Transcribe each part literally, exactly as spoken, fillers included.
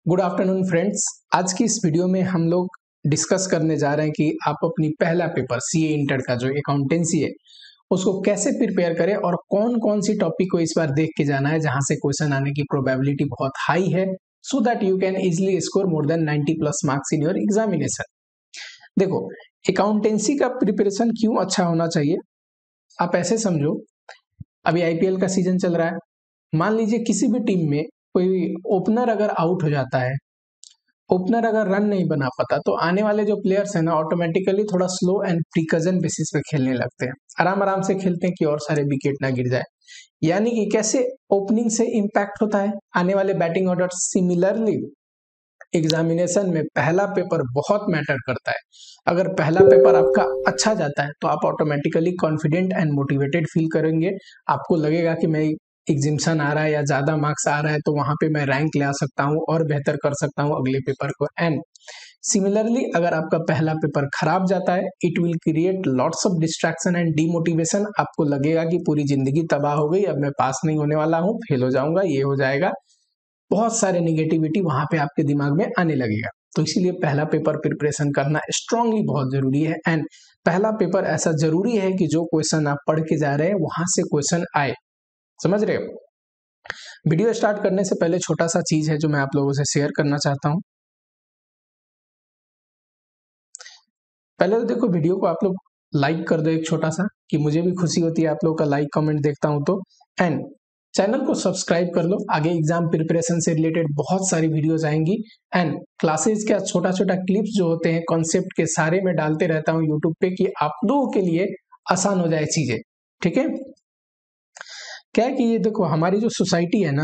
Good afternoon friends. आज की इस वीडियो में हम लोग डिस्कस करने जा रहे हैं कि आप अपनी पहला पेपर सीए इंटर का जो अकाउंटेंसी है उसको कैसे प्रिपेयर करें और कौन कौन सी टॉपिक को इस बार देख के जाना है जहां से क्वेश्चन आने की प्रोबेबिलिटी बहुत हाई है, so that you can easily score more than ninety plus marks in your examination. देखो, अकाउंटेंसी का प्रिपरेशन क्यों अच्छा होना चाहिए, आप ऐसे समझो। अभी आईपीएल का सीजन चल रहा है, मान लीजिए किसी भी टीम में कोई ओपनर अगर आउट हो जाता है, ओपनर अगर रन नहीं बना पाता, तो आने वाले जो प्लेयर्स हैं ना ऑटोमेटिकली थोड़ा स्लो एंड प्रिकजन बेसिस पे खेलने लगते हैं, आराम आराम से खेलते हैं कि और सारे विकेट ना गिर जाए। यानी कि कैसे ओपनिंग से इंपैक्ट होता है आने वाले बैटिंग ऑर्डर। सिमिलरली एग्जामिनेशन में पहला पेपर बहुत मैटर करता है। अगर पहला पेपर आपका अच्छा जाता है तो आप automatically confident and motivated feel करेंगे। आपको लगेगा कि मैं एग्जिम्शन आ रहा है या ज्यादा मार्क्स आ रहा है तो वहां पे मैं रैंक ले आ सकता हूँ और बेहतर कर सकता हूँ अगले पेपर को। एंड सिमिलरली अगर आपका पहला पेपर खराब जाता है, it will create lots of distraction and demotivation. आपको लगेगा कि पूरी जिंदगी तबाह हो गई, अब मैं पास नहीं होने वाला हूँ, फेल हो जाऊंगा, ये हो जाएगा। बहुत सारे निगेटिविटी वहां पे आपके दिमाग में आने लगेगा। तो इसीलिए पहला पेपर प्रिपरेशन करना स्ट्रांगली बहुत जरूरी है। एंड पहला पेपर ऐसा जरूरी है कि जो क्वेश्चन आप पढ़ के जा रहे हैं वहां से क्वेश्चन आए, समझ रहे हो। वीडियो स्टार्ट करने से पहले छोटा सा चीज है जो मैं आप लोगों से शेयर करना चाहता हूं। पहले तो देखो, वीडियो को आप लोग लाइक कर दो एक छोटा सा, कि मुझे भी खुशी होती है आप लोगों का लाइक कमेंट देखता हूं तो। एंड चैनल को सब्सक्राइब कर लो, आगे एग्जाम प्रिपरेशन से रिलेटेड बहुत सारी वीडियोस आएंगी। एंड क्लासेस का छोटा छोटा क्लिप्स जो होते हैं कॉन्सेप्ट के, सारे मैं डालते रहता हूँ यूट्यूब पे कि आप लोगों के लिए आसान हो जाए चीजें। ठीक है, क्या है कि ये देखो, हमारी जो सोसाइटी है ना,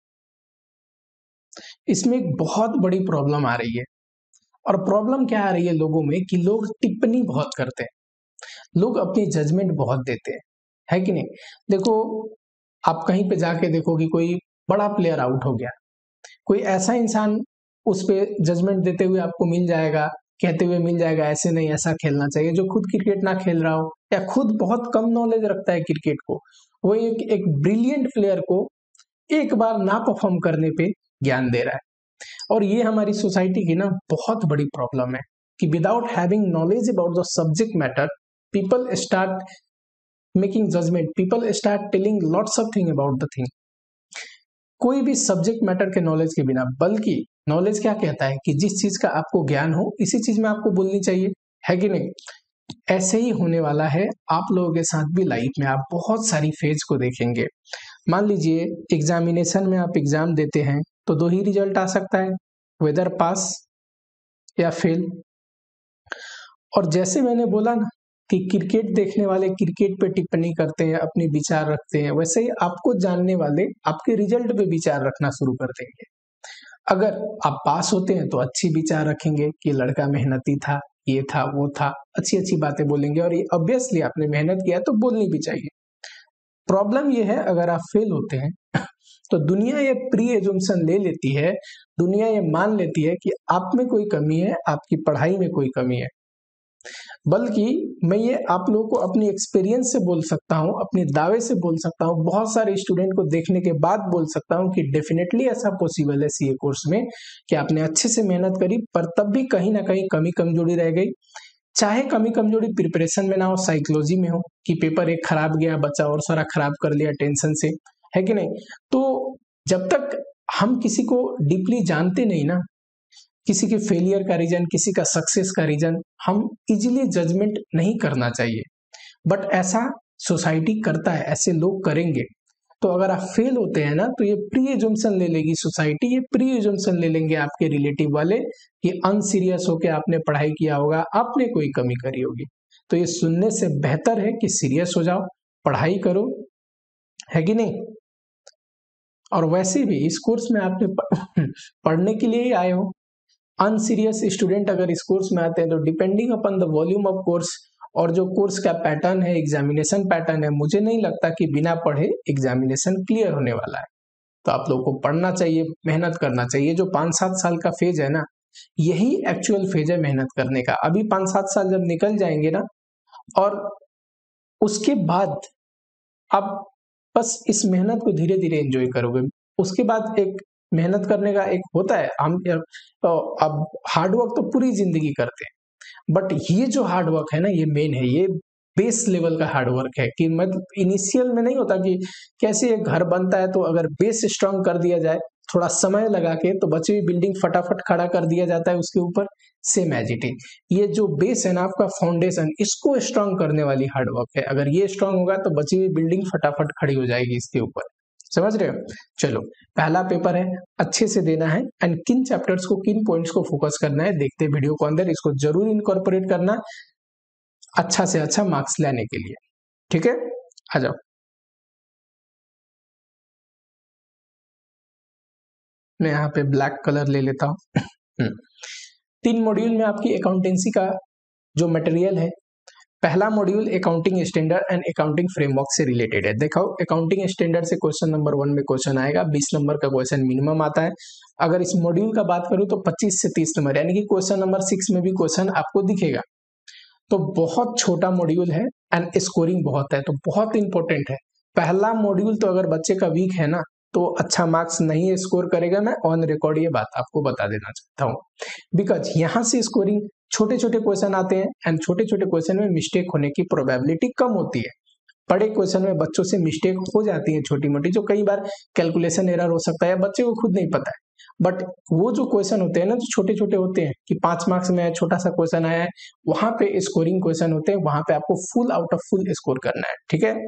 इसमें एक बहुत बड़ी प्रॉब्लम आ रही है। और प्रॉब्लम क्या आ रही है लोगों में कि लोग टिप्पणी बहुत करते हैं, लोग अपनी जजमेंट बहुत देते हैं, है कि नहीं। देखो, आप कहीं पे जाके देखो कि कोई बड़ा प्लेयर आउट हो गया, कोई ऐसा इंसान उस पे जजमेंट देते हुए आपको मिल जाएगा, कहते हुए मिल जाएगा ऐसे नहीं ऐसा खेलना चाहिए, जो खुद क्रिकेट ना खेल रहा हो या खुद बहुत कम नॉलेज रखता है क्रिकेट को, वो एक एक ब्रिलियंट प्लेयर को एक बार ना परफॉर्म करने पे ज्ञान दे रहा है। और ये हमारी सोसाइटी की ना बहुत बड़ी प्रॉब्लम है कि without having knowledge about the subject matter, people start making judgement, people start telling lots of thing about the thing. कोई भी सब्जेक्ट मैटर के नॉलेज के बिना, बल्कि नॉलेज क्या कहता है कि जिस चीज का आपको ज्ञान हो इसी चीज में आपको बोलनी चाहिए, है कि नहीं। ऐसे ही होने वाला है आप लोगों के साथ भी लाइफ में। आप बहुत सारी फेज को देखेंगे। मान लीजिए एग्जामिनेशन में आप एग्जाम देते हैं तो दो ही रिजल्ट आ सकता है, वेदर पास या फेल। और जैसे मैंने बोला ना कि क्रिकेट देखने वाले क्रिकेट पे टिप्पणी करते हैं, अपनी विचार रखते हैं, वैसे ही आपको जानने वाले आपके रिजल्ट पे विचार रखना शुरू कर देंगे। अगर आप पास होते हैं तो अच्छी विचार रखेंगे कि लड़का मेहनती था, ये था वो था, अच्छी अच्छी बातें बोलेंगे, और ये ऑब्वियसली आपने मेहनत किया तो बोलनी भी चाहिए। प्रॉब्लम ये है, अगर आप फेल होते हैं तो दुनिया ये प्री एजुम्पशन ले लेती है, दुनिया ये मान लेती है कि आप में कोई कमी है, आपकी पढ़ाई में कोई कमी है। बल्कि मैं ये आप लोगों को अपनी एक्सपीरियंस से बोल सकता हूँ, अपने दावे से बोल सकता हूँ, बहुत सारे स्टूडेंट को देखने के बाद बोल सकता हूँ कि डेफिनेटली ऐसा पॉसिबल है सीए कोर्स में कि आपने अच्छे से मेहनत करी पर तब भी कहीं ना कहीं कमी कमजोरी रह गई। चाहे कमी कमजोरी प्रिपरेशन में ना हो, साइकोलॉजी में हो, कि पेपर एक खराब गया, बच्चा और सारा खराब कर लिया टेंशन से, है कि नहीं। तो जब तक हम किसी को डीपली जानते नहीं ना, किसी के फेलियर का रीजन, किसी का सक्सेस का रीजन, हम इजीली जजमेंट नहीं करना चाहिए। बट ऐसा सोसाइटी करता है, ऐसे लोग करेंगे। तो अगर आप फेल होते हैं ना तो ये प्री एजुम्पशन ले लेगी सोसाइटी, ये प्री एजुम्पशन ले लेंगे आपके रिलेटिव वाले कि अनसीरियस होके आपने पढ़ाई किया होगा, आपने कोई कमी करी होगी। तो ये सुनने से बेहतर है कि सीरियस हो जाओ, पढ़ाई करो, है कि नहीं। और वैसे भी इस कोर्स में आपने पढ़ने के लिए ही आए हो। अनसीरियस स्टूडेंट अगर इस कोर्स में आते हैं तो depending upon the volume of course और जो कोर्स का पैटर्न है, एग्जामिनेशन पैटर्न है, मुझे नहीं लगता कि बिना पढ़े एग्जामिनेशन क्लियर होने वाला है। तो आप लोगों को पढ़ना चाहिए, मेहनत करना चाहिए। जो पांच सात साल का फेज है ना, यही एक्चुअल फेज है मेहनत करने का। अभी पांच सात साल जब निकल जाएंगे ना, और उसके बाद आप बस इस मेहनत को धीरे धीरे एंजॉय करोगे। उसके बाद एक मेहनत करने का एक होता है, हम अब हार्ड वर्क तो पूरी जिंदगी करते हैं, बट ये जो हार्ड वर्क है ना, ये मेन है, ये बेस लेवल का हार्ड वर्क है कि मतलब इनिशियल में नहीं होता कि कैसे एक घर बनता है, तो अगर बेस स्ट्रांग कर दिया जाए थोड़ा समय लगा के तो बची हुई बिल्डिंग फटाफट खड़ा कर दिया जाता है उसके ऊपर। सेम एज इट इज ये जो बेस है ना आपका फाउंडेशन, इसको स्ट्रांग करने वाली हार्ड वर्क है। अगर ये स्ट्रांग होगा तो बची हुई बिल्डिंग फटाफट खड़ी हो जाएगी इसके ऊपर। समझ रहे हो? चलो, पहला पेपर है, अच्छे से देना है एंड किन चैप्टर्स को, किन पॉइंट्स को फोकस करना है देखते वीडियो को अंदर, इसको जरूर इनकॉर्पोरेट करना अच्छा से अच्छा मार्क्स लाने के लिए। ठीक है, आ जाओ। मैं यहाँ पे ब्लैक कलर ले लेता हूँ। तीन मॉड्यूल में आपकी अकाउंटेंसी का जो मटेरियल है, पहला module accounting standard and accounting framework से रिलेटेड है। देखो, अकाउंटिंग स्टैंडर्ड से क्वेश्चन नंबर वन में क्वेश्चन आएगा, बीस नंबर का क्वेश्चन मिनिमम आता है। अगर इस मॉड्यूल का बात करूं तो पच्चीस से तीस नंबर, यानी कि क्वेश्चन नंबर सिक्स में भी क्वेश्चन आपको दिखेगा। तो बहुत छोटा मॉड्यूल है एंड स्कोरिंग बहुत है, तो बहुत इंपॉर्टेंट है। पहला मॉड्यूल तो अगर बच्चे का वीक है ना तो अच्छा मार्क्स नहीं स्कोर करेगा। मैं ऑन रिकॉर्ड ये बात आपको बता देना चाहता हूँ, बिकॉज यहाँ से स्कोरिंग छोटे छोटे क्वेश्चन आते हैं एंड छोटे छोटे क्वेश्चन में मिस्टेक होने की प्रोबेबिलिटी कम होती है। बड़े क्वेश्चन में बच्चों से मिस्टेक हो जाती है छोटी मोटी, जो कई बार कैलकुलेशन एरर हो सकता है, बच्चे को खुद नहीं पता है। बट वो जो क्वेश्चन होते हैं ना, जो छोटे छोटे होते हैं कि पांच मार्क्स में छोटा सा क्वेश्चन आया है, वहां पे स्कोरिंग क्वेश्चन होते हैं, वहां पे आपको full out of full score करना है। ठीक है,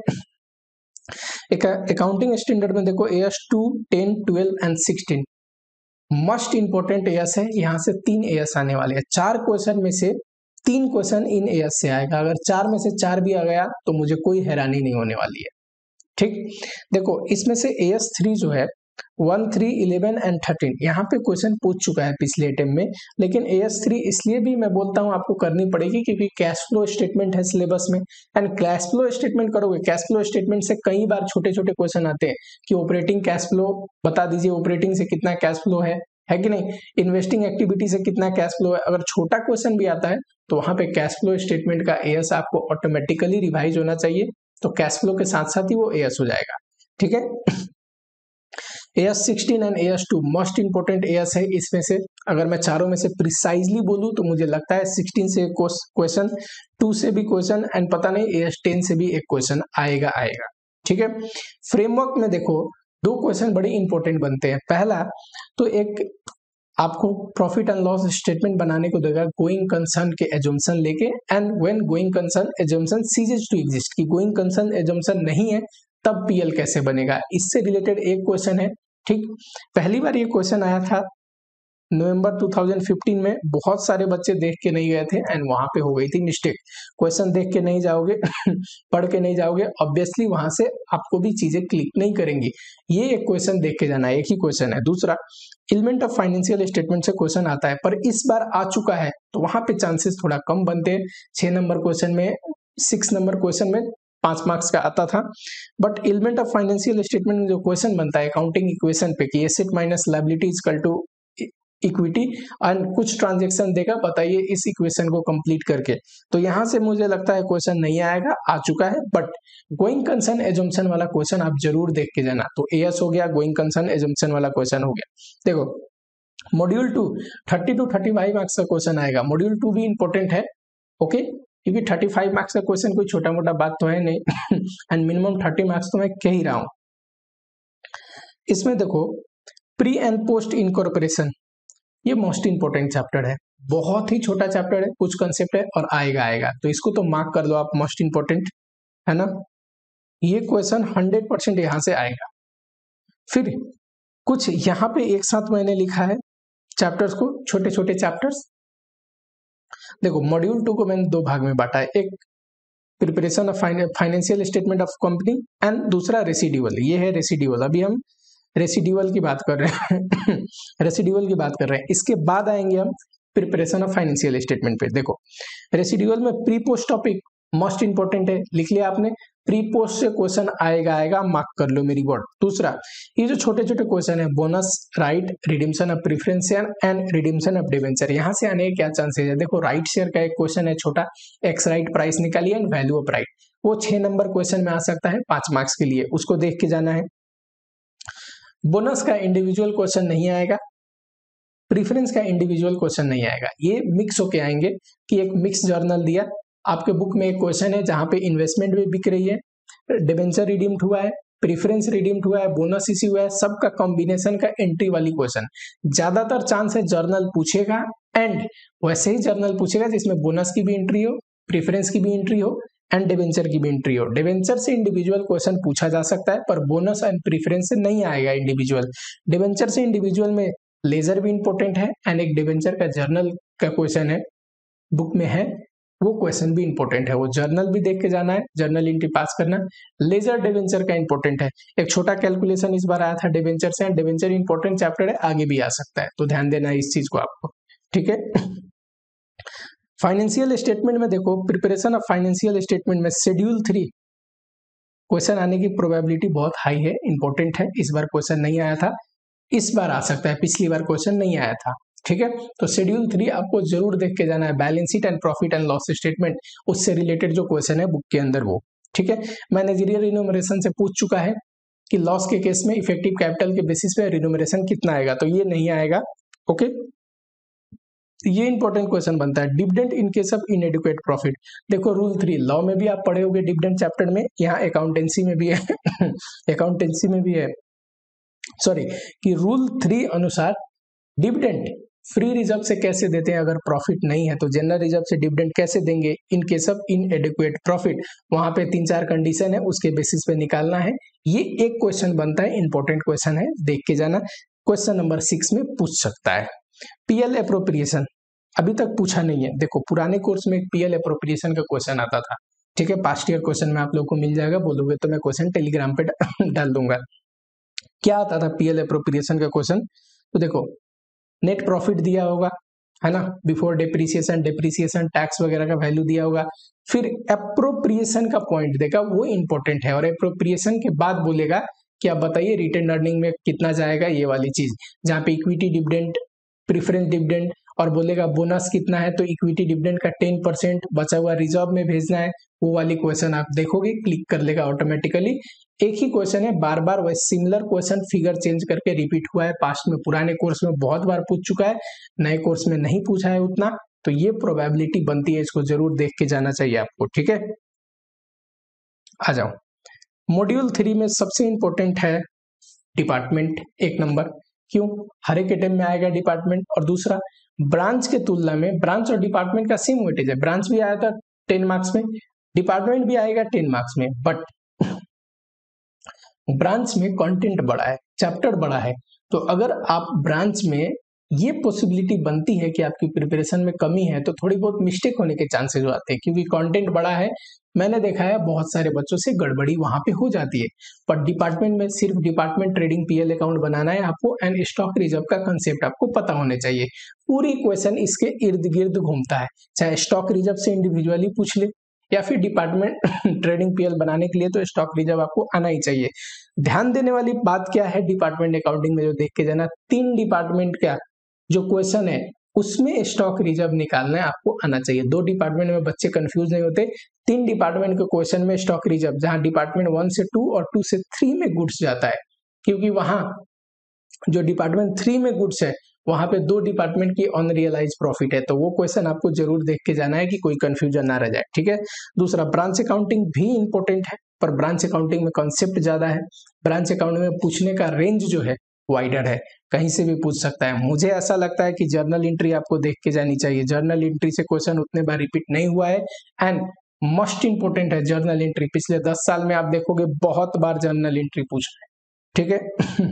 एक अकाउंटिंग स्टैंडर्ड में देखो A S two, ten, twelve and sixteen must important A S है। यहाँ से तीन एएस आने वाले हैं, चार क्वेश्चन में से तीन क्वेश्चन इन एएस से आएगा। अगर चार में से चार भी आ गया तो मुझे कोई हैरानी नहीं होने वाली है। ठीक, देखो इसमें से एएस थ्री जो है one, three, eleven and thirteen यहाँ पे क्वेश्चन पूछ चुका है पिछले अटेम्प्ट में, लेकिन एएस थ्री इसलिए भी मैं बोलता हूँ आपको करनी पड़ेगी क्योंकि कैश फ्लो स्टेटमेंट है सिलेबस में, एंड कैश फ्लो स्टेटमेंट करोगे, कैश फ्लो स्टेटमेंट से कई बार छोटे छोटे क्वेश्चन आते हैं कि ऑपरेटिंग कैश फ्लो बता दीजिए, ऑपरेटिंग से कितना कैश फ्लो है है कि नहीं, इन्वेस्टिंग एक्टिविटी से कितना कैश फ्लो है। अगर छोटा क्वेश्चन भी आता है तो वहां पे कैश फ्लो स्टेटमेंट का एएस आपको ऑटोमेटिकली रिवाइज होना चाहिए, तो कैश फ्लो के साथ साथ ही वो एएस हो जाएगा। ठीक है, A S sixteen and A S two most important A S है। इसमें से अगर मैं चारों में से प्रिसाइजली बोलूं तो मुझे लगता है सिक्सटीन से क्वेश्चन, टू से भी क्वेश्चन एंड पता नहीं एएस टेन से भी एक क्वेश्चन आएगा आएगा ठीक है, फ्रेमवर्क में देखो दो क्वेश्चन बड़े इंपॉर्टेंट बनते हैं। पहला तो एक आपको प्रॉफिट एंड लॉस स्टेटमेंट बनाने को देगा गोइंग कंसर्न के एजम्पशन लेके, and when going concern assumption ceases to exist, कि गोइंग कंसर्न एजम्पशन नहीं है तब पीएल कैसे बनेगा, इससे रिलेटेड एक क्वेश्चन है। ठीक, पहली बार ये क्वेश्चन आया था नवंबर दो हज़ार पंद्रह में, बहुत सारे बच्चे देख के नहीं गए थे एंड वहां पे हो गई थी मिस्टेक। क्वेश्चन देख के नहीं जाओगे पढ़ के नहीं जाओगे, ऑब्वियसली वहां से आपको भी चीजें क्लिक नहीं करेंगी। ये एक क्वेश्चन देख के जाना है, एक ही क्वेश्चन है। दूसरा, एलिमेंट ऑफ फाइनेंशियल स्टेटमेंट से क्वेश्चन आता है, पर इस बार आ चुका है तो वहां पे चांसेस थोड़ा कम बनते हैं। छह नंबर क्वेश्चन में, सिक्स नंबर क्वेश्चन में पांच मार्क्स का आता था, but element of financial statement में जो क्वेश्चन बनता है अकाउंटिंग इक्वेशन पे कि asset minus liability is equal to equity and कुछ ट्रांजैक्शन देगा, बताइए इस इक्वेशन को कंप्लीट करके, तो यहां से मुझे लगता है क्वेश्चन नहीं आएगा, आ चुका है। बट गोइंग कंसर्न एजम्पशन वाला क्वेश्चन आप जरूर देख के जाना। तो एएस हो गया, गोइंग कंसर्न एजम्पशन वाला क्वेश्चन हो गया। देखो module two thirty two thirty five marks का क्वेश्चन आएगा, मॉड्यूल टू भी इंपॉर्टेंट है ओके, क्योंकि थर्टी फाइव मार्क्स का क्वेश्चन कोई छोटा मोटा बात तो है नहीं एंड मिनिमम थर्टी मार्क्स तो मैं कह ही रहा हूं। इसमें देखो प्री एंड पोस्ट इनकॉर्पोरेशन, ये मोस्ट इंपोर्टेंट चैप्टर है, बहुत ही छोटा चैप्टर है, कुछ कंसेप्ट है और आएगा आएगा तो इसको तो मार्क कर लो आप, मोस्ट इंपोर्टेंट है ना। ये क्वेश्चन हंड्रेड परसेंट यहां से आएगा। फिर कुछ यहां पे एक साथ मैंने लिखा है चैप्टर्स को, छोटे छोटे चैप्टर्स। देखो मॉड्यूल टू को मैंने दो भाग में बांटा है, एक preparation of financial statement of company and दूसरा रेसिड्यूअल। ये है रेसिड्यूअल, अभी हम रेसिड्यूअल की बात कर रहे हैं रेसिड्यूअल की बात कर रहे हैं। इसके बाद आएंगे हम प्रिपरेशन ऑफ फाइनेंशियल स्टेटमेंट पे। देखो रेसिड्यूअल में pre post topic most important है, लिख लिया आपने, प्री पोस्ट से क्वेश्चन आएगा आएगा, मार्क कर लो मेरी वर्ड। दूसरा, ये जो छोटे छोटे क्वेश्चन है, bonus right, redemption of preference share and redemption of debenture, यहाँ से आने के क्या चांसेस है। देखो राइट शेयर का एक क्वेश्चन है छोटा, एक्स राइट प्राइस निकालिए एंड वैल्यू ऑफ राइट, वो छह नंबर क्वेश्चन में आ सकता है पांच मार्क्स के लिए, उसको देख के जाना है। बोनस का इंडिविजुअल क्वेश्चन नहीं आएगा, प्रीफरेंस का इंडिविजुअल क्वेश्चन नहीं आएगा, ये मिक्स होके आएंगे कि एक मिक्स जर्नल दिया आपके बुक में, एक क्वेश्चन है जहां पे इन्वेस्टमेंट भी बिक रही है, डिबेंचर रिडीम्ड हुआ है, प्रीफरेंस रिडीम्ड हुआ है, बोनस इश्यू हुआ है, सबका कॉम्बिनेशन का एंट्री वाली क्वेश्चन। ज्यादातर चांस है जर्नल पूछेगा एंड वैसे ही जर्नल पूछेगा जिसमें बोनस की भी एंट्री हो, प्रीफरेंस की भी एंट्री हो एंड डिबेंचर की भी एंट्री हो। डिबेंचर से इंडिविजुअल क्वेश्चन पूछा जा सकता है पर बोनस एंड प्रीफरेंस से नहीं आएगा इंडिविजुअल। डिबेंचर से इंडिविजुअल में लेजर भी इंपॉर्टेंट है एंड एक डिबेंचर का जर्नल का क्वेश्चन है बुक में है, वो क्वेश्चन भी इंपॉर्टेंट है, वो जर्नल भी देख के जाना है, जर्नल एंट्री पास करना। लेजर डिबेंचर का इंपॉर्टेंट है, एक छोटा कैलकुलेशन इस बार आया था डिबेंचर से, डिबेंचर इंपॉर्टेंट चैप्टर है, आगे भी आ सकता है, तो ध्यान देना है इस चीज को आपको, ठीक है। फाइनेंशियल स्टेटमेंट में देखो, प्रिपरेशन ऑफ फाइनेंशियल स्टेटमेंट में शेड्यूल थ्री क्वेश्चन आने की प्रोबेबिलिटी बहुत हाई है, इंपॉर्टेंट है, इस बार क्वेश्चन नहीं आया था, इस बार आ सकता है, पिछली बार क्वेश्चन नहीं आया था, ठीक है। तो शेड्यूल थ्री आपको जरूर देख के जाना है, balance sheet and profit and loss statement, उससे रिलेटेड जो क्वेश्चन है बुक के अंदर वो, ठीक है। मैनेजरियल रिन्यूमरेशन से पूछ चुका है कि लॉस के केस में इफेक्टिव कैपिटल के बेसिस पे रिन्यूमरेशन कितना आएगा, तो ये नहीं आएगा, ओके। ये इंपॉर्टेंट क्वेश्चन बनता है, dividend in case of inadequate profit. देखो रूल थ्री लॉ में भी आप पढ़े होंगे डिविडेंड चैप्टर में, यहाँ अकाउंटेंसी में भी है अकाउंटेंसी में भी है सॉरी कि रूल थ्री अनुसार डिविडेंड फ्री रिजर्व से कैसे देते हैं अगर प्रॉफिट नहीं है, तो जनरल रिजर्व से डिविडेंड कैसे देंगे in case of inadequate profit, वहां पे तीन चार कंडीशन है, उसके बेसिस पे निकालना है। ये एक क्वेश्चन बनता है, इंपॉर्टेंट क्वेश्चन है, देख के जाना, क्वेश्चन नंबर सिक्स में पूछ सकता है। पीएल एप्रोप्रिएशन अभी तक पूछा नहीं है, देखो पुराने कोर्स में पीएल एप्रोप्रिएशन का क्वेश्चन आता था, ठीक है, पास्ट ईयर क्वेश्चन में आप लोग को मिल जाएगा, बोलोगे तो मैं क्वेश्चन टेलीग्राम पे डाल दूंगा। क्या आता था पीएल एप्रोप्रिएशन का क्वेश्चन, तो देखो नेट प्रॉफिट दिया होगा, है ना, बिफोर डेप्रिसिएशन डेप्रिसिएशन टैक्स वगैरह का वैल्यू दिया होगा, फिर एप्रोप्रिएशन का पॉइंट देगा, वो इंपॉर्टेंट है, और एप्रोप्रिएशन के बाद बोलेगा कि आप बताइए रिटेन अर्निंग में कितना जाएगा, ये वाली चीज, जहाँ पे इक्विटी डिविडेंड, प्रीफरेंस डिविडेंड और बोलेगा बोनस कितना है, तो इक्विटी डिविडेंड का टेन परसेंट बचा हुआ रिजर्व में भेजना है, वो वाली क्वेश्चन आप देखोगे क्लिक कर लेगा ऑटोमेटिकली। एक ही क्वेश्चन है, बार बार वह सिमिलर क्वेश्चन फिगर चेंज करके रिपीट हुआ है, पास्ट में पुराने कोर्स में बहुत बार पूछ चुका है, नए कोर्स में नहीं पूछा है उतना, तो ये प्रोबेबिलिटी बनती है, इसको जरूर देख के जाना चाहिए आपको, ठीक है। आ जाओ, मॉड्यूल थ्री में सबसे इंपॉर्टेंट है डिपार्टमेंट, एक नंबर, क्यों, हर एक आइटम में आएगा डिपार्टमेंट, और दूसरा ब्रांच के तुलना में ब्रांच और डिपार्टमेंट का सेम वेटेज है, ब्रांच भी आया था टेन मार्क्स में, डिपार्टमेंट भी आएगा टेन मार्क्स में, बट ब्रांच में कंटेंट बड़ा है, चैप्टर बड़ा है, तो अगर आप ब्रांच में ये पॉसिबिलिटी बनती है कि आपकी प्रिपरेशन में कमी है, तो थोड़ी बहुत मिस्टेक होने के चांसेस आते हैं, क्योंकि कंटेंट बड़ा है, मैंने देखा है बहुत सारे बच्चों से गड़बड़ी वहां पे हो जाती है। पर डिपार्टमेंट में सिर्फ डिपार्टमेंट ट्रेडिंग पीएल अकाउंट बनाना है आपको, एंड स्टॉक रिजर्व का कंसेप्ट आपको पता होने चाहिए, पूरी क्वेश्चन इसके इर्द गिर्द घूमता है, चाहे स्टॉक रिजर्व से इंडिविजुअली पूछ ले या फिर डिपार्टमेंट ट्रेडिंग पीएल बनाने के लिए तो स्टॉक रिजर्व आपको आना ही चाहिए। ध्यान देने वाली बात क्या है डिपार्टमेंट अकाउंटिंग में, जो देख के जाना, तीन डिपार्टमेंट का जो क्वेश्चन है उसमें स्टॉक रिजर्व निकालना है आपको आना चाहिए। दो डिपार्टमेंट में बच्चे कंफ्यूज नहीं होते, तीन डिपार्टमेंट के क्वेश्चन में स्टॉक रिजर्व, जहां डिपार्टमेंट वन से टू और टू से थ्री में गुड्स जाता है, क्योंकि वहां जो डिपार्टमेंट थ्री में गुड्स है वहां पे दो डिपार्टमेंट की अनरियलाइज प्रॉफिट है, तो वो क्वेश्चन आपको जरूर देख के जाना है कि कोई कंफ्यूजन ना रह जाए, ठीक है। दूसरा ब्रांच अकाउंटिंग भी इंपॉर्टेंट है, पर ब्रांच अकाउंटिंग में कॉन्सेप्ट ज्यादा है, ब्रांच अकाउंटिंग में पूछने का रेंज जो है वाइडर है, कहीं से भी पूछ सकता है। मुझे ऐसा लगता है कि जर्नल एंट्री आपको देख के जानी चाहिए, जर्नल एंट्री से क्वेश्चन उतने बार रिपीट नहीं हुआ है, एंड मस्ट इंपोर्टेंट है जर्नल एंट्री, पिछले दस साल में आप देखोगे बहुत बार जर्नल एंट्री पूछ रहे हैं, ठीक है।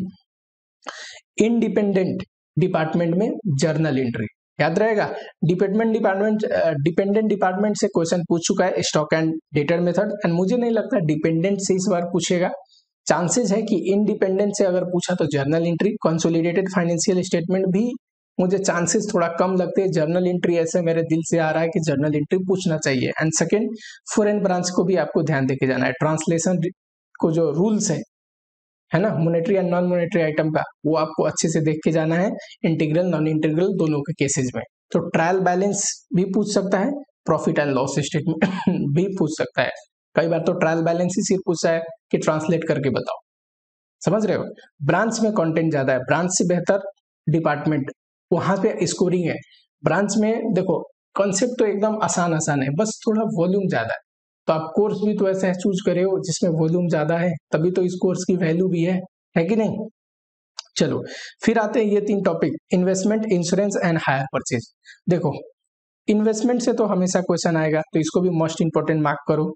इंडिपेंडेंट डिपार्टमेंट में जर्नल एंट्री याद रहेगा, डिपार्टमेंट डिपार्टमेंट डिपेंडेंट डिपार्टमेंट से क्वेश्चन पूछ चुका है stock and debtor method, and मुझे नहीं लगता डिपेंडेंट से इस बार पूछेगा, चांसेस है कि इंडिपेंडेंट से अगर पूछा तो journal entry, consolidated financial statement भी मुझे चांसेस थोड़ा कम लगते हैं, जर्नल एंट्री ऐसे मेरे दिल से आ रहा है कि जर्नल एंट्री पूछना चाहिए। एंड सेकंड, फॉरेन ब्रांच को भी आपको ध्यान देके जाना है, ट्रांसलेशन को जो रूल्स है है ना, monetary and non monetary item का, वो आपको अच्छे से देख के जाना है, इंटीग्रल नॉन इंटीग्रल दोनों के केसेस में। तो ट्रायल बैलेंस भी पूछ सकता है, प्रॉफिट एंड लॉस स्टेटमेंट भी पूछ सकता है, कई बार तो ट्रायल बैलेंस ही सिर्फ पूछा है कि ट्रांसलेट करके बताओ, समझ रहे हो? ब्रांच में कंटेंट ज्यादा है, ब्रांच से बेहतर डिपार्टमेंट, वहां पे स्कोरिंग है। ब्रांच में देखो कॉन्सेप्ट तो एकदम आसान आसान है, बस थोड़ा वॉल्यूम ज्यादा है। तो आप कोर्स भी तो ऐसा चूज करे हो जिसमें वॉल्यूम ज्यादा है, तभी तो इस कोर्स की वैल्यू भी है है कि नहीं? चलो फिर आते हैं ये तीन topic, investment, insurance and hire purchase. देखो इन्वेस्टमेंट से तो हमेशा क्वेश्चन आएगा, तो इसको भी मोस्ट इंपोर्टेंट मार्क करो।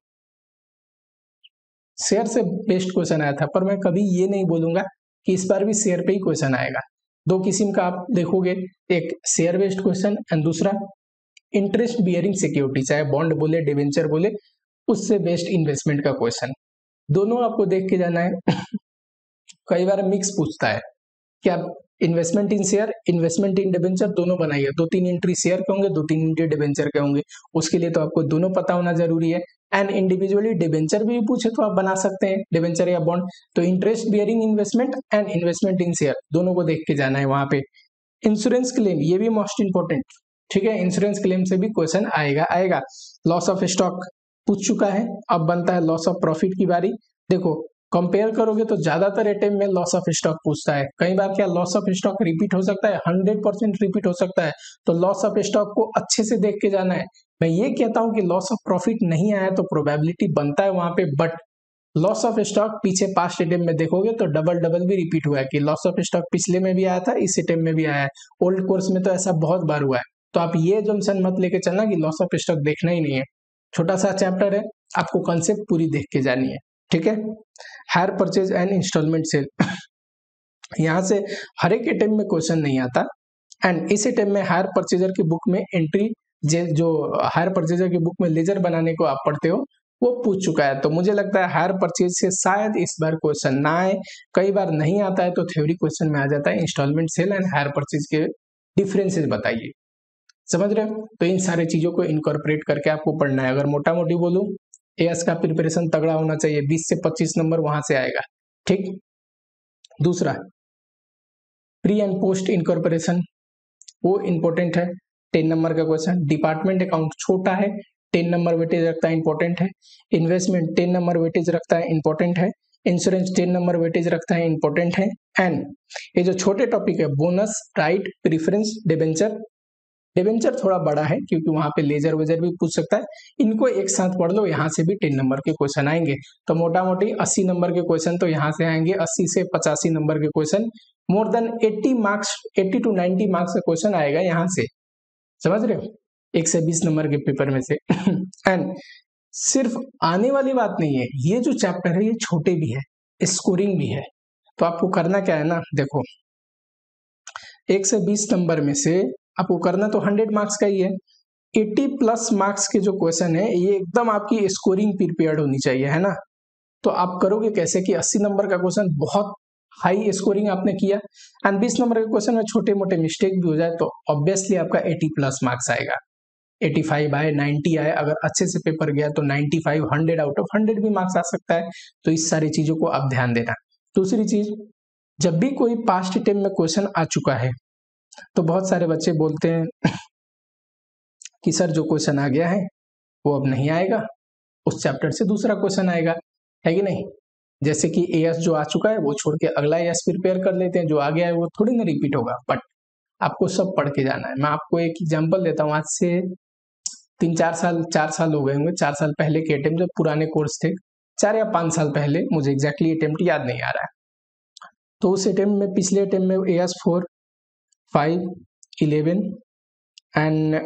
शेयर से बेस्ट क्वेश्चन आया था, पर मैं कभी ये नहीं बोलूंगा कि इस बार भी शेयर पे ही क्वेश्चन आएगा। दो किस्म का आप देखोगे, एक शेयर बेस्ड क्वेश्चन एंड दूसरा इंटरेस्ट बियरिंग सिक्योरिटी, चाहे बॉन्ड बोले डिवेंचर बोले, उससे बेस्ट इन्वेस्टमेंट का क्वेश्चन। दोनों आपको देख के जाना है। कई बार मिक्स पूछता है कि आप investment in share, investment in debenture दोनों बनाइए, दो तीन एंट्री शेयर के होंगे, दो तीन एंट्री डिवेंचर के होंगे, उसके लिए तो आपको दोनों पता होना जरूरी है। एंड इंडिविजुअली डिवेंचर भी पूछे तो आप बना सकते हैं, डिवेंचर या बॉन्ड। तो interest bearing investment and investment in share दोनों को देख के जाना है वहां पे। इंश्योरेंस क्लेम, ये भी मोस्ट इंपोर्टेंट, ठीक है, इंश्योरेंस क्लेम से भी क्वेश्चन आएगा आएगा। लॉस ऑफ स्टॉक पूछ चुका है, अब बनता है लॉस ऑफ प्रॉफिट की बारी। देखो कंपेयर करोगे तो ज्यादातर अटेम्प्ट में लॉस ऑफ स्टॉक पूछता है, कई बार क्या लॉस ऑफ स्टॉक रिपीट हो सकता है, हंड्रेड परसेंट रिपीट हो सकता है, तो लॉस ऑफ स्टॉक को अच्छे से देख के जाना है। मैं ये कहता हूं कि लॉस ऑफ प्रॉफिट नहीं आया तो प्रोबेबिलिटी बनता है वहां पे, बट लॉस ऑफ स्टॉक पीछे पास्ट अटेम्प्ट में देखोगे तो डबल डबल भी रिपीट हुआ है कि लॉस ऑफ स्टॉक पिछले में भी आया था, इस अटेम्प्ट में भी आया है, ओल्ड कोर्स में तो ऐसा बहुत बार हुआ है। तो आप ये जम्सन मत लेके चलना कि लॉस ऑफ स्टॉक देखना ही नहीं है, छोटा सा चैप्टर है, आपको कॉन्सेप्ट पूरी देख के जानी है, ठीक है। Hire purchase and instalment sale, यहां से हर एक अटेम्प्ट में क्वेश्चन नहीं आता, एंड इस अटेम्प्ट में हायर परचेजर की बुक में एंट्री, जो हायर परचेजर की बुक में लेजर बनाने को आप पढ़ते हो वो पूछ चुका है। तो मुझे लगता है हायर परचेज से शायद इस बार क्वेश्चन ना आए, कई बार नहीं आता है तो थ्योरी क्वेश्चन में आ जाता है, instalment sale and hire purchase के डिफरेंसेस बताइए, समझ रहे हो? तो इन सारे चीजों को इनकॉर्पोरेट करके आपको पढ़ना है। अगर मोटा मोटी बोलूं, एएस का प्रिपरेशन तगड़ा होना चाहिए, बीस से पच्चीस नंबर वहां से आएगा, ठीक। दूसरा प्री एंड पोस्ट इनकॉर्पोरेशन, वो इंपॉर्टेंट है, टेन नंबर का क्वेश्चन। डिपार्टमेंट अकाउंट छोटा है, टेन नंबर वेटेज रखता है, इंपॉर्टेंट है। इन्वेस्टमेंट टेन नंबर वेटेज रखता है, इंपॉर्टेंट है। इंश्योरेंस टेन नंबर वेटेज रखता है, इंपॉर्टेंट है। एंड ये जो छोटे टॉपिक है, bonus, right, preference, debenture, debenture थोड़ा बड़ा है क्योंकि वहां पे लेजर वेजर भी पूछ सकता है, इनको एक साथ पढ़ लो, यहाँ से भी टेन नंबर के क्वेश्चन आएंगे। तो मोटा मोटी अस्सी नंबर के क्वेश्चन तो यहाँ से आएंगे, अस्सी से पचासी नंबर के question, more than eighty marks, eighty to ninety marks का क्वेश्चन आएगा यहाँ से, समझ रहे हो, एक से बीस नंबर के पेपर में से। एंड सिर्फ आने वाली बात नहीं है, ये जो चैप्टर है ये छोटे भी है, स्कोरिंग भी है। तो आपको करना क्या है ना, देखो एक से बीस नंबर में से आपको करना तो हंड्रेड मार्क्स का ही है, अस्सी प्लस मार्क्स के जो क्वेश्चन है ये एकदम आपकी स्कोरिंग प्रिपेयर्ड होनी चाहिए, है ना। तो आप करोगे कैसे कि अस्सी नंबर का क्वेश्चन बहुत हाई स्कोरिंग आपने किया, एंड बीस नंबर के क्वेश्चन में छोटे मोटे मिस्टेक भी हो जाए तो ऑब्वियसली आपका अस्सी प्लस मार्क्स आएगा, पचासी आए, नब्बे आए, अगर अच्छे से पेपर गया तो पचानवे, हंड्रेड आउट ऑफ हंड्रेड भी मार्क्स आ सकता है। तो इस सारी चीजों को आप ध्यान देना। दूसरी चीज, जब भी कोई पास्ट अटेम्प्ट में क्वेश्चन आ चुका है तो बहुत सारे बच्चे बोलते हैं कि सर जो क्वेश्चन आ गया है वो अब नहीं आएगा, उस चैप्टर से दूसरा क्वेश्चन आएगा, है कि नहीं। जैसे कि एएस जो आ चुका है वो छोड़ के अगला एएस प्रिपेयर कर लेते हैं, जो आ गया है वो थोड़ी ना रिपीट होगा, बट आपको सब पढ़ के जाना है। मैं आपको एक एग्जांपल देता हूँ, आज से तीन चार साल चार साल हो गए होंगे, चार साल पहले के अटेम्प्ट, जब पुराने कोर्स थे, चार या पांच साल पहले, मुझे एग्जैक्टली अटेम्प्ट याद नहीं आ रहा है। तो उस अटेम्प्ट में, पिछले अटेम्प्ट में AS four, five, eleven and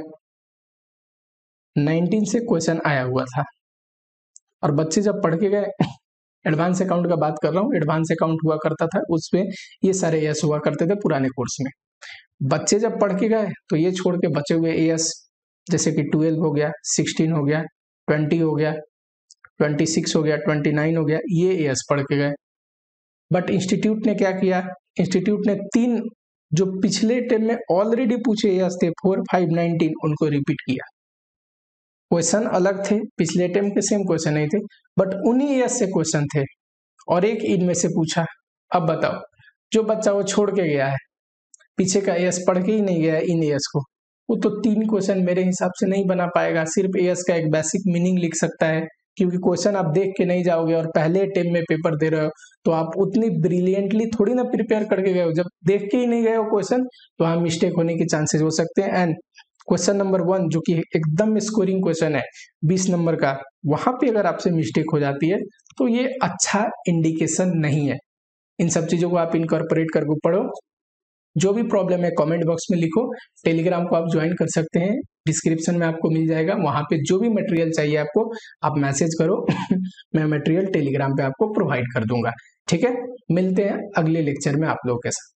nineteen से क्वेश्चन आया हुआ था, और बच्चे जब पढ़ के गए, एडवांस अकाउंट का बात कर रहा हूँ, एडवांस अकाउंट हुआ करता था, उसमें ये सारे एएस हुआ करते थे पुराने कोर्स में। बच्चे जब पढ़ के गए तो ये छोड़ के बचे हुए एएस, जैसे कि ट्वेल्व हो गया, सिक्सटीन हो गया, ट्वेंटी हो गया, ट्वेंटी सिक्स हो गया, ट्वेंटी नाइन हो गया, ये एएस पढ़ के गए। बट इंस्टीट्यूट ने क्या किया, इंस्टीट्यूट ने तीन जो पिछले टेम में ऑलरेडी पूछे एएस थे, फोर, फाइव, नाइनटीन, उनको रिपीट किया। क्वेश्चन अलग थे, पिछले टेम के सेम क्वेश्चन नहीं थे, बट उन्हीं एएस से क्वेश्चन थे, और एक इनमें से पूछा। अब बताओ, जो बच्चा वो छोड़ के गया है, पीछे का एएस पढ़ के ही नहीं गया इन एएस को, वो तो तीन क्वेश्चन मेरे हिसाब से नहीं बना पाएगा, सिर्फ एएस का एक बेसिक मीनिंग लिख सकता है, क्योंकि क्वेश्चन आप देख के नहीं जाओगे और पहले अटेम्प्ट में पेपर दे रहे हो तो आप उतनी ब्रिलियंटली थोड़ी ना प्रिपेयर करके गए हो। जब देख के ही नहीं गए हो क्वेश्चन तो वहाँ मिस्टेक होने के चांसेस हो सकते हैं। एंड क्वेश्चन नंबर वन जो कि एकदम स्कोरिंग क्वेश्चन है बीस नंबर का, वहां पे अगर आपसे मिस्टेक हो जाती है तो ये अच्छा इंडिकेशन नहीं है। इन सब चीजों को आप इनकॉर्पोरेट करके पढ़ो। जो भी प्रॉब्लम है कमेंट बॉक्स में लिखो। टेलीग्राम को आप ज्वाइन कर सकते हैं, डिस्क्रिप्शन में आपको मिल जाएगा। वहां पे जो भी मटेरियल चाहिए आपको आप मैसेज करो मैं मटेरियल टेलीग्राम पे आपको प्रोवाइड कर दूंगा। ठीक है, मिलते हैं अगले लेक्चर में आप लोगों के साथ।